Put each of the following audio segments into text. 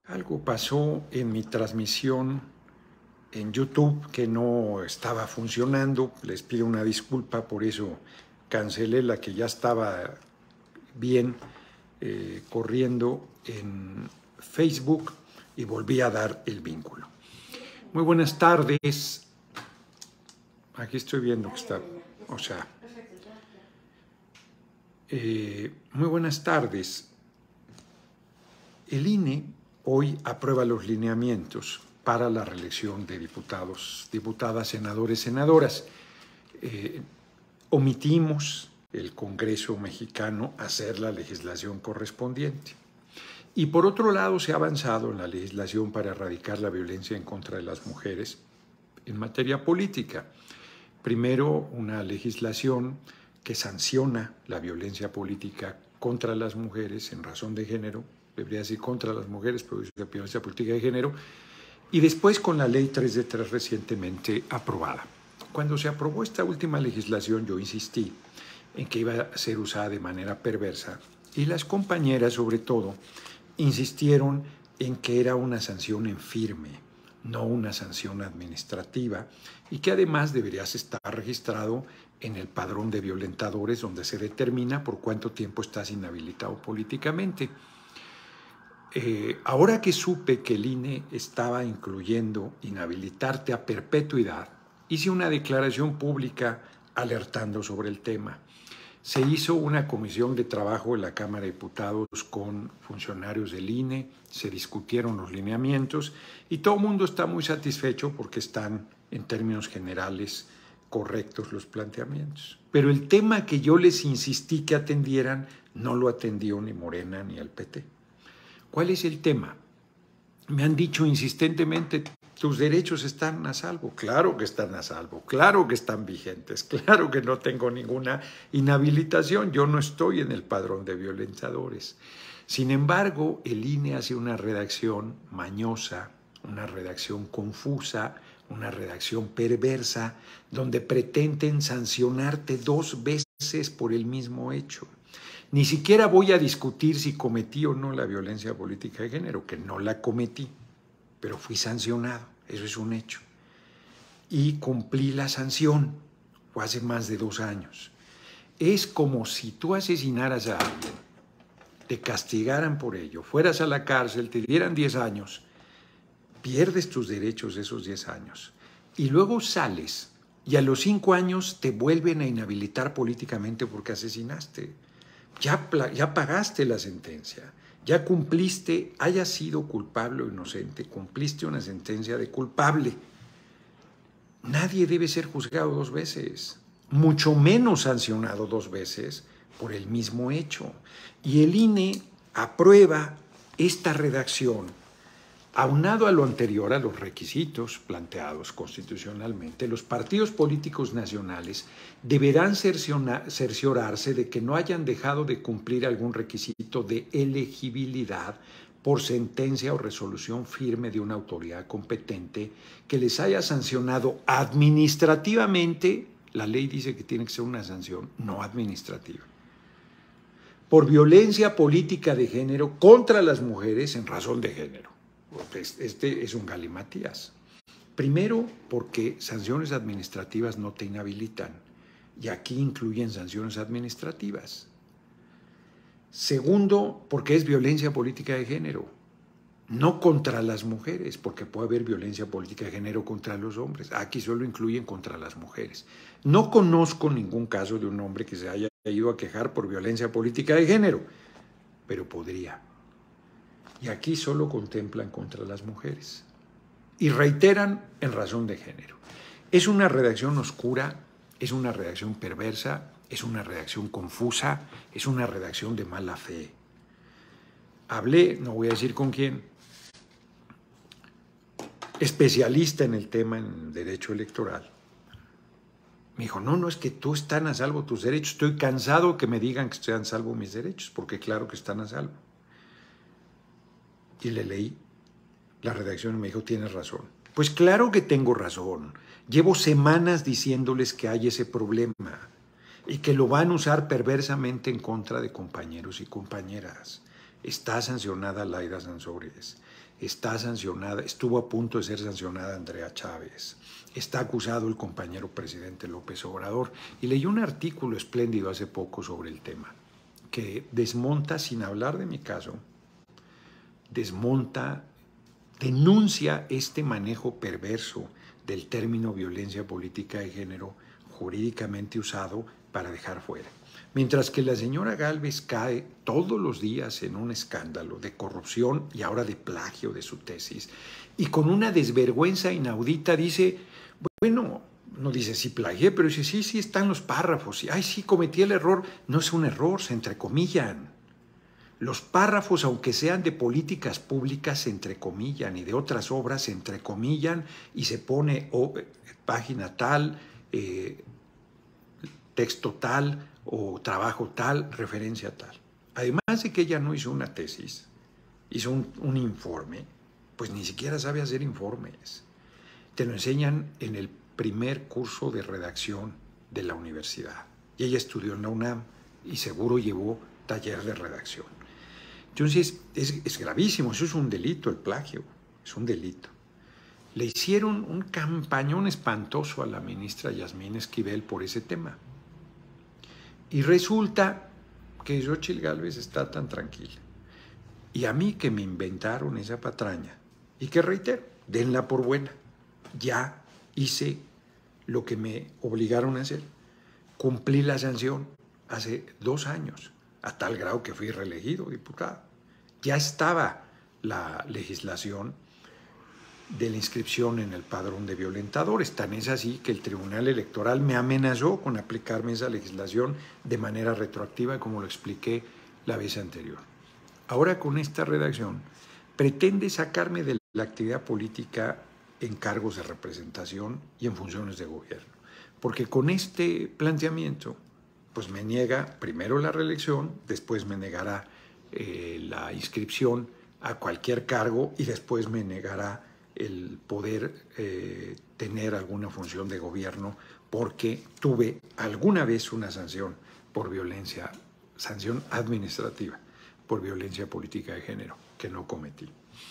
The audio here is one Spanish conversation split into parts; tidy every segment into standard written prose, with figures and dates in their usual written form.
Algo pasó en mi transmisión en YouTube que no estaba funcionando. Les pido una disculpa, por eso cancelé la que ya estaba bien corriendo en Facebook y volví a dar el vínculo. Muy buenas tardes. Aquí estoy viendo que está, muy buenas tardes. El INE hoy aprueba los lineamientos para la reelección de diputados, diputadas, senadores, senadoras. Omitimos el Congreso mexicano hacer la legislación correspondiente. Y por otro lado, se ha avanzado en la legislación para erradicar la violencia en contra de las mujeres en materia política. Primero, una legislación que sanciona la violencia política contra las mujeres en razón de género, debería decir contra las mujeres, pero es la violencia política de género, y después con la ley 3 de 3 recientemente aprobada. Cuando se aprobó esta última legislación, yo insistí en que iba a ser usada de manera perversa, y las compañeras, sobre todo, insistieron en que era una sanción en firme, no una sanción administrativa, y que además deberías estar registrado en el padrón de violentadores, donde se determina por cuánto tiempo estás inhabilitado políticamente. Ahora que supe que el INE estaba incluyendo inhabilitarte a perpetuidad, hice una declaración pública alertando sobre el tema. Se hizo una comisión de trabajo en la Cámara de Diputados con funcionarios del INE, se discutieron los lineamientos y todo el mundo está muy satisfecho porque están, en términos generales, correctos los planteamientos. Pero el tema que yo les insistí que atendieran no lo atendió ni Morena ni el PT. ¿Cuál es el tema? Me han dicho insistentemente, tus derechos están a salvo. Claro que están a salvo, claro que están vigentes, claro que no tengo ninguna inhabilitación, yo no estoy en el padrón de violentadores. Sin embargo, el INE hace una redacción mañosa, una redacción confusa, una redacción perversa, donde pretenden sancionarte 2 veces por el mismo hecho. Ni siquiera voy a discutir si cometí o no la violencia política de género, que no la cometí, pero fui sancionado, eso es un hecho. Y cumplí la sanción, fue hace más de 2 años. Es como si tú asesinaras a alguien, te castigaran por ello, fueras a la cárcel, te dieran 10 años, pierdes tus derechos esos 10 años, y luego sales, y a los 5 años te vuelven a inhabilitar políticamente porque asesinaste. Ya pagaste la sentencia, ya cumpliste, haya sido culpable o inocente, cumpliste una sentencia de culpable. Nadie debe ser juzgado 2 veces, mucho menos sancionado 2 veces por el mismo hecho. Y el INE aprueba esta redacción. Aunado a lo anterior, a los requisitos planteados constitucionalmente, los partidos políticos nacionales deberán cerciorarse de que no hayan dejado de cumplir algún requisito de elegibilidad por sentencia o resolución firme de una autoridad competente que les haya sancionado administrativamente. La ley dice que tiene que ser una sanción no administrativa, por violencia política de género contra las mujeres en razón de género. Este es un galimatías. Primero, porque sanciones administrativas no te inhabilitan, y aquí incluyen sanciones administrativas. Segundo, porque es violencia política de género, no contra las mujeres, porque puede haber violencia política de género contra los hombres. Aquí solo incluyen contra las mujeres. No conozco ningún caso de un hombre que se haya ido a quejar por violencia política de género, pero podría. Y aquí solo contemplan contra las mujeres. Y reiteran en razón de género. Es una redacción oscura, es una redacción perversa, es una redacción confusa, es una redacción de mala fe. Hablé, no voy a decir con quién, especialista en el tema en derecho electoral. Me dijo, no, es que tú están a salvo tus derechos. Estoy cansado que me digan que están a salvo mis derechos, porque claro que están a salvo. Y le leí la redacción y me dijo, tienes razón. Pues claro que tengo razón. Llevo semanas diciéndoles que hay ese problema y que lo van a usar perversamente en contra de compañeros y compañeras. está sancionada Laida Sansores, está sancionada, estuvo a punto de ser sancionada Andrea Chávez, está acusado el compañero presidente López Obrador. Y leí un artículo espléndido hace poco sobre el tema, que desmonta, sin hablar de mi caso, denuncia este manejo perverso del término violencia política de género jurídicamente usado para dejar fuera. Mientras que la señora Gálvez cae todos los días en un escándalo de corrupción y ahora de plagio de su tesis, y con una desvergüenza inaudita dice, bueno, no dice sí plagié, pero dice sí están los párrafos, y ay sí cometí el error. No es un error, se entrecomillan. Los párrafos, aunque sean de políticas públicas, se entrecomillan, y de otras obras se entrecomillan y se pone página tal, texto tal o trabajo tal, referencia tal. Además de que ella no hizo una tesis, hizo un informe, pues ni siquiera sabe hacer informes. Te lo enseñan en el primer curso de redacción de la universidad. Y ella estudió en la UNAM y seguro llevó taller de redacción. Entonces, es gravísimo, eso es un delito, el plagio, es un delito. Le hicieron un campañón espantoso a la ministra Yasmín Esquivel por ese tema. Y resulta que Xóchitl Gálvez está tan tranquila. Y a mí que me inventaron esa patraña, y que reitero, denla por buena. Ya hice lo que me obligaron a hacer. Cumplí la sanción hace 2 años, a tal grado que fui reelegido diputado. Ya estaba la legislación de la inscripción en el padrón de violentadores. Tan es así que el Tribunal Electoral me amenazó con aplicarme esa legislación de manera retroactiva, como lo expliqué la vez anterior. Ahora, con esta redacción, pretende sacarme de la actividad política en cargos de representación y en funciones de gobierno. Porque con este planteamiento, pues me niega primero la reelección, después me negará la inscripción a cualquier cargo y después me negará el poder tener alguna función de gobierno, porque tuve alguna vez una sanción por violencia, sanción administrativa por violencia política de género, que no cometí.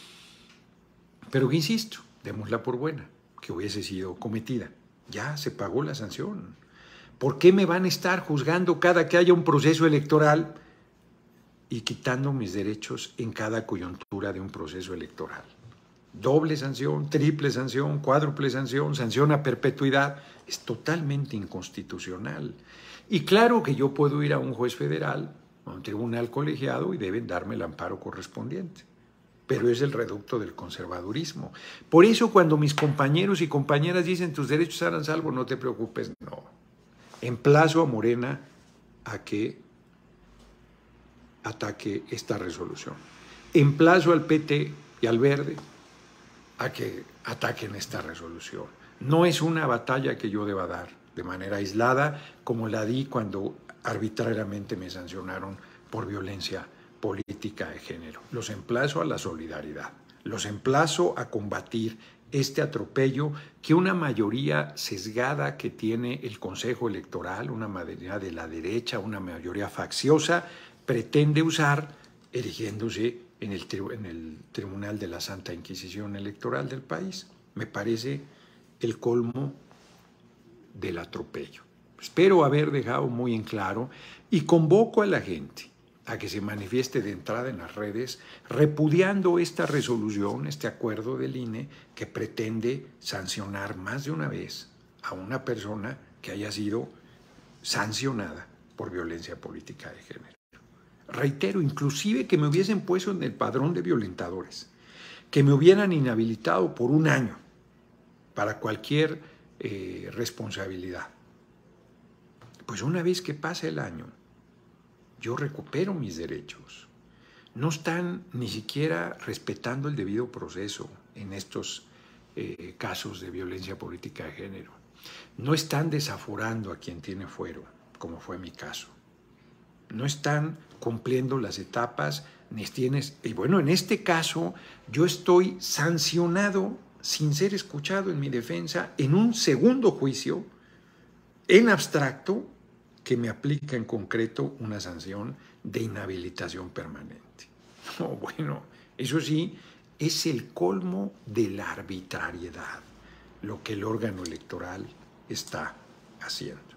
Pero que insisto, démosla por buena, que hubiese sido cometida. Ya se pagó la sanción. ¿Por qué me van a estar juzgando cada que haya un proceso electoral y quitando mis derechos en cada coyuntura de un proceso electoral? Doble sanción, triple sanción, cuádruple sanción, sanción a perpetuidad. Es totalmente inconstitucional. Y claro que yo puedo ir a un juez federal, a un tribunal colegiado, y deben darme el amparo correspondiente. Pero es el reducto del conservadurismo. Por eso cuando mis compañeros y compañeras dicen tus derechos estarán salvo, no te preocupes, no. Emplazo a Morena a que ataque esta resolución. Emplazo al PT y al Verde a que ataquen esta resolución. No es una batalla que yo deba dar de manera aislada, como la di cuando arbitrariamente me sancionaron por violencia política de género. Los emplazo a la solidaridad, los emplazo a combatir este atropello que una mayoría sesgada que tiene el Consejo Electoral, una mayoría de la derecha, una mayoría facciosa, pretende usar, erigiéndose en el Tribunal de la Santa Inquisición Electoral del país. Me parece el colmo del atropello. Espero haber dejado muy en claro y convoco a la gente a que se manifieste de entrada en las redes repudiando esta resolución, este acuerdo del INE que pretende sancionar más de una vez a una persona que haya sido sancionada por violencia política de género. Reitero, inclusive que me hubiesen puesto en el padrón de violentadores, que me hubieran inhabilitado por 1 año para cualquier responsabilidad. Pues una vez que pasa el año, yo recupero mis derechos. No están ni siquiera respetando el debido proceso en estos casos de violencia política de género. No están desaforando a quien tiene fuero, como fue mi caso. No están cumpliendo las etapas, ni tienes. Y bueno, en este caso, yo estoy sancionado sin ser escuchado en mi defensa en un segundo juicio, en abstracto, que me aplica en concreto una sanción de inhabilitación permanente. No, bueno, eso sí, es el colmo de la arbitrariedad lo que el órgano electoral está haciendo.